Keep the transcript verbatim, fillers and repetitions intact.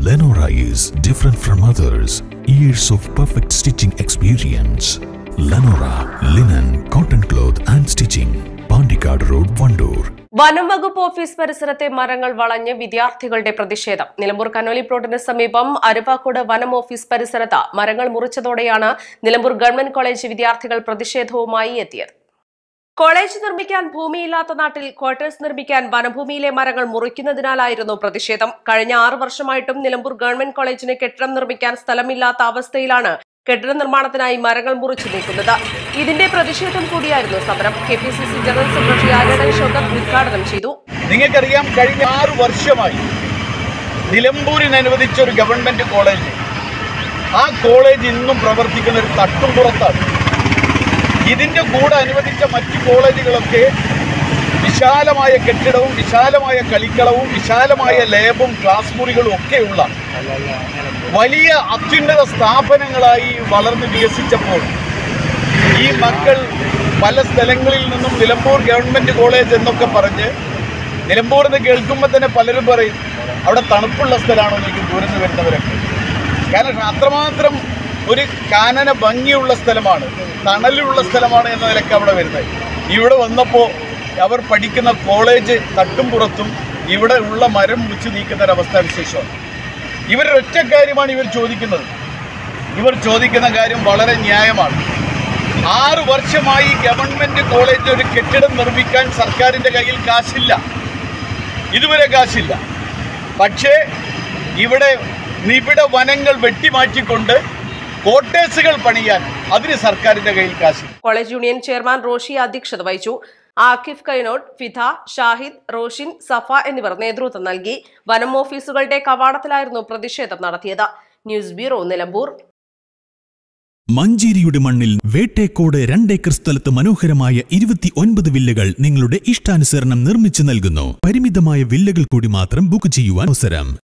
Lenora is different from others. Years of perfect stitching experience. Lenora, linen, cotton cloth and stitching. Pandikad Road, Vandoor. വനം വകുപ്പ് office പരിസരത്തെ മരങ്ങൾ വളഞ്ഞ് വിദ്യാർത്ഥികളുടെ പ്രതിഷേധം. നിലമ്പൂർ കനോലി പ്ലോട്ടിന് സമീപം അരുവാക്കോട് വനം ഓഫീസ് പരിസരത്ത് മരങ്ങൾ മുറിച്ചതോടെയാണ് നിലമ്പൂർ ഗവൺമെന്റ് കോളേജ് വിദ്യാർത്ഥികൾ പ്രതിഷേധവുമായി എത്തിയത്. കോളേജ് നിർമ്മിക്കാൻ ഭൂമിയില്ലാത്ത നാട്ടിൽ ക്വാർട്ടേഴ്സ് നിർമ്മിക്കാൻ വനഭൂമിയിലെ മരങ്ങൾ മുറിക്കുന്നതിനാലായിരുന്നു പ്രതിഷേധം. കഴിഞ്ഞ ആറ് വർഷമായിട്ടും നിലമ്പൂർ ഗവൺമെന്റ് കോളേജിന് കെട്ടിടം നിർമ്മിക്കാൻ സ്ഥലമില്ലാത്ത അവസ്ഥയിലാണ് കെട്ടിട നിർമ്മാണത്തിനായി മരങ്ങൾ മുറിച്ചു നീക്കുന്നത്. ഇതിന്റെ പ്രതിഷേധം കൂടിയായിരുന്നു സമരം. K P C C general secretary Aryadan Shoukath ഉദ്ഘാടനം ചെയ്തു. നിങ്ങൾക്കറിയാം, കഴിഞ്ഞ ആറ് വർഷമായി നിലമ്പൂരിന് അനുവദിച്ച ഒരു ഗവൺമെന്റ് കോളേജ്, ആ കോളേജ് ഇന്നും പ്രവർത്തിക്കുന്ന ഒരു തട്ടുംപുറത്താണ്. ഇതിന്റെ കൂടെ അനുവദിച്ച മറ്റു കോളേജുകളൊക്കെ വിശാലമായ കെട്ടിടവും വിശാലമായ കളിക്കളവും വിശാലമായ ലാബും ക്ലാസ് മുറികളും ഒക്കെയുള്ള വലിയ അത്യുന്നത സ്ഥാപനങ്ങളായി വളർന്ന് വികസിച്ചപ്പോൾ ഈ മക്കൾ പല സ്ഥലങ്ങളിൽ നിന്നും നിലമ്പൂർ ഗവൺമെന്റ് കോളേജ് എന്നൊക്കെ പറഞ്ഞ് നിലമ്പൂർ എന്ന് കേൾക്കുമ്പോൾ തന്നെ പലരും പറയും അവിടെ തണുപ്പുള്ള സ്ഥലമാണോ എനിക്ക് ദൂരന്ന് വരുന്നവരൊക്കെ. കാരണം അത്രമാത്രം ഒരു കാനന ഭംഗിയുള്ള സ്ഥലമാണ്, തണലുള്ള സ്ഥലമാണ് എന്ന നിലയ്ക്ക് അവിടെ വരുന്നത്. ഇവിടെ വന്നപ്പോൾ അവർ പഠിക്കുന്ന കോളേജ് തട്ടും പുറത്തും ഇവിടെ ഉള്ള മരം മുറിച്ച് നീക്കുന്ന ഒരവസ്ഥാവിശേഷമാണ്. ഇവരൊറ്റ കാര്യമാണ് ഇവർ ചോദിക്കുന്നത്. ഇവർ ചോദിക്കുന്ന കാര്യം വളരെ ന്യായമാണ്. ആറ് വർഷമായി ഗവൺമെന്റ് കോളേജിൽ ഒരു കെട്ടിടം നിർമ്മിക്കാൻ സർക്കാരിൻ്റെ കയ്യിൽ കാശില്ല, ഇതുവരെ കാശില്ല. പക്ഷേ ഇവിടെ നിബിഡ വനങ്ങൾ വെട്ടിമാറ്റിക്കൊണ്ട് കോട്ടേഴ്സുകൾ പണിയാൻ അതിന് സർക്കാരിന്റെ കയ്യിൽ കാശില്ല. കോളേജ് യൂണിയൻ ചെയർമാൻ റോഷി അധ്യക്ഷത വഹിച്ചു. ആക്കിഫ് കൈനോട്ട്, ഫിഥ, ഷാഹിദ്, റോഷിൻ, സഫ എന്നിവർ നേതൃത്വം നൽകി. വനം ഓഫീസുകളുടെ കവാടത്തിലായിരുന്നു പ്രതിഷേധം നടത്തിയത്. News bureau, Nilambur. മഞ്ചേരിയുടെ മണ്ണിൽ വേട്ടേക്കോട് രണ്ടേക്കർ സ്ഥലത്ത് മനോഹരമായ ഇരുപത്തി ഒൻപത് വില്ലകൾ നിങ്ങളുടെ ഇഷ്ടാനുസരണം നിർമ്മിച്ചു നൽകുന്നു. പരിമിതമായ വില്ലകൾ കൂടി മാത്രം ബുക്ക് ചെയ്യുവാൻ അവസരം.